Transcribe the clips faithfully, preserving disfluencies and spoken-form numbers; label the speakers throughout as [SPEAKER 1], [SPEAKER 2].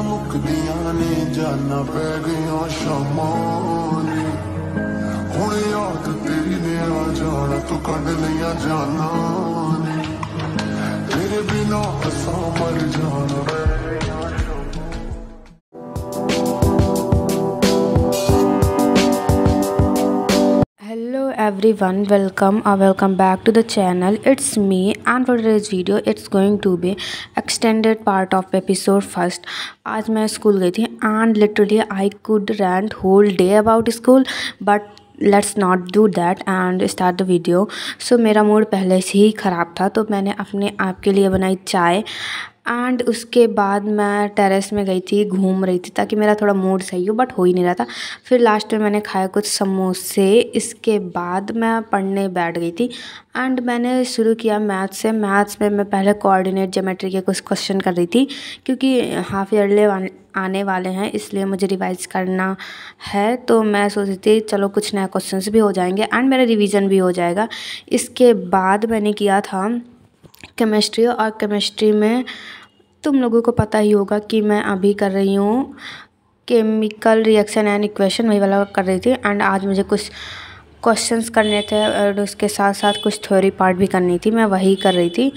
[SPEAKER 1] मुकदियां ने जाना पै गईयां शामां ने हुण याद तेरी ने आ जाना तू कढ लिया जाना ने तेरे बिना असां मर जाना।
[SPEAKER 2] Hello everyone, welcome or welcome back to the channel. It's me, and for today's video it's going to be extended part of episode first. आज मैं स्कूल गई थी and literally I could rant whole day about school, but let's not do that and start the video. So मेरा mood पहले से ही ख़राब था, तो मैंने अपने आप के लिए बनाई चाय एंड उसके बाद मैं टेरेस में गई थी, घूम रही थी ताकि मेरा थोड़ा मूड सही हो, बट हो ही नहीं रहा था। फिर लास्ट में मैंने खाया कुछ समोसे। इसके बाद मैं पढ़ने बैठ गई थी एंड मैंने शुरू किया मैथ्स से। मैथ्स में मैं पहले कोऑर्डिनेट ज्योमेट्री के कुछ क्वेश्चन कर रही थी, क्योंकि हाफ ईयरली आने वाले हैं इसलिए मुझे रिवाइज करना है। तो मैं सोच रही थी चलो कुछ नया क्वेश्चंस भी हो जाएंगे एंड मेरा रिवीजन भी हो जाएगा। इसके बाद मैंने किया था केमिस्ट्री, और केमिस्ट्री में तुम लोगों को पता ही होगा कि मैं अभी कर रही हूँ केमिकल रिएक्शन एंड इक्वेशन, वही वाला कर रही थी। एंड आज मुझे कुछ क्वेश्चंस करने थे और उसके साथ साथ कुछ थ्योरी पार्ट भी करनी थी, मैं वही कर रही थी।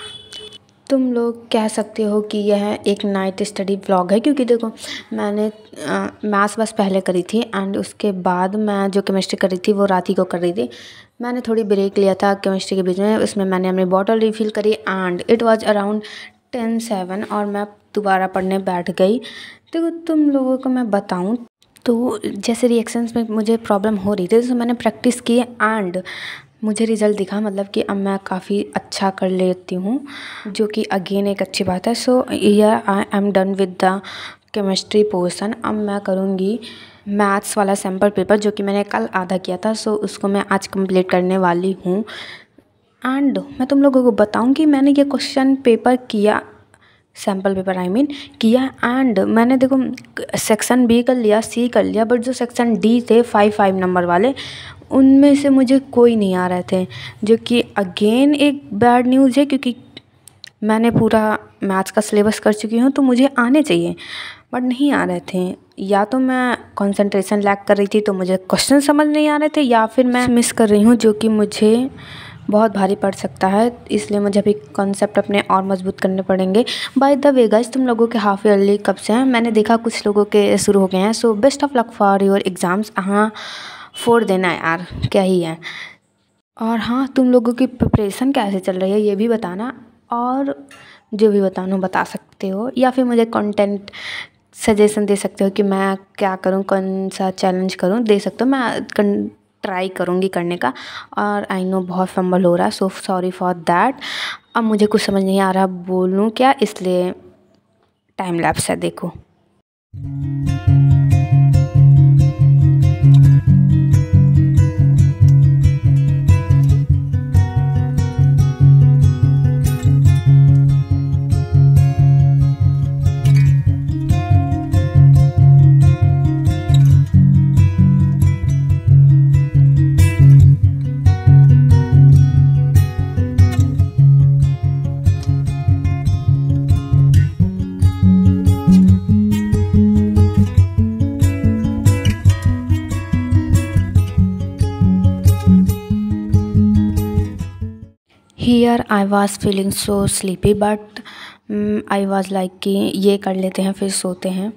[SPEAKER 2] तुम लोग कह सकते हो कि यह एक नाइट स्टडी व्लॉग है, क्योंकि देखो मैंने मैथ्स बस पहले करी थी एंड उसके बाद मैं जो केमिस्ट्री कर रही थी वो रात ही को कर रही थी। मैंने थोड़ी ब्रेक लिया था केमिस्ट्री के बीच में, उसमें मैंने अपनी बॉटल रिफ़िल करी and it was around ten seven और मैं दोबारा पढ़ने बैठ गई। देखो तुम लोगों को मैं बताऊं तो जैसे रिएक्शंस में मुझे प्रॉब्लम हो रही थी, तो मैंने प्रैक्टिस की एंड मुझे रिज़ल्ट दिखा, मतलब कि अब मैं काफ़ी अच्छा कर लेती हूँ, जो कि अगेन एक अच्छी बात है। So here I am done with the chemistry portion. अब मैं करूँगी मैथ्स वाला सैम्पल पेपर, जो कि मैंने कल आधा किया था। सो उसको मैं आज कंप्लीट करने वाली हूँ एंड मैं तुम लोगों को बताऊँ कि मैंने ये क्वेश्चन पेपर किया, सैम्पल पेपर आई मीन किया। एंड मैंने देखो सेक्शन बी कर लिया, सी कर लिया, बट जो सेक्शन डी थे फाइव फाइव नंबर वाले, उनमें से मुझे कोई नहीं आ रहे थे, जो कि अगेन एक बैड न्यूज़ है, क्योंकि मैंने पूरा मैथ्स का सिलेबस कर चुकी हूँ तो मुझे आने चाहिए, बट नहीं आ रहे थे। या तो मैं कंसंट्रेशन लैक कर रही थी तो मुझे क्वेश्चन समझ नहीं आ रहे थे, या फिर मैं मिस कर रही हूँ, जो कि मुझे बहुत भारी पड़ सकता है। इसलिए मुझे अभी कॉन्सेप्ट अपने और मजबूत करने पड़ेंगे। बाय द वे गाइस, तुम लोगों के हाफ ईयरली कब से हैं? मैंने देखा कुछ लोगों के शुरू हो गए हैं। So best of luck for your exams. हाँ फोड़ देना यार, क्या ही है। और हाँ, तुम लोगों की प्रिपरेशन कैसे चल रही है ये भी बताना, और जो भी बताना बता सकते हो, या फिर मुझे कंटेंट सजेशन दे सकते हो कि मैं क्या करूं, कौन सा चैलेंज करूं, दे सकते हो। मैं ट्राई करूंगी करने का। और आई नो बहुत फंबल हो रहा है, सो सॉरी फॉर दैट। अब मुझे कुछ समझ नहीं आ रहा बोलूं क्या, इसलिए टाइम लैप्स है, देखो। Here I was feeling so sleepy, but um, I was like कि ये कर लेते हैं फिर सोते हैं।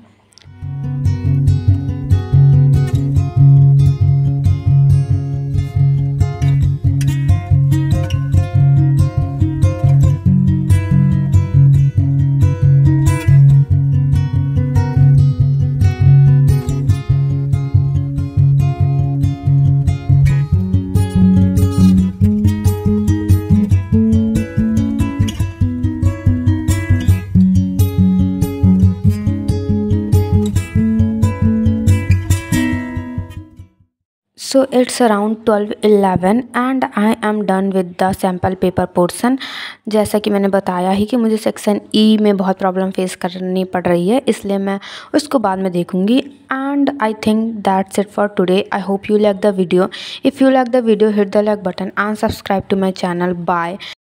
[SPEAKER 2] So it's around twelve eleven and I am done with the sample paper portion। जैसा कि मैंने बताया ही कि मुझे सेक्शन ई में बहुत प्रॉब्लम फेस करनी पड़ रही है, इसलिए मैं उसको बाद में देखूंगी। And I think that's it for today. I hope you like the video. If you like the video, hit the like button and subscribe to my channel. Bye.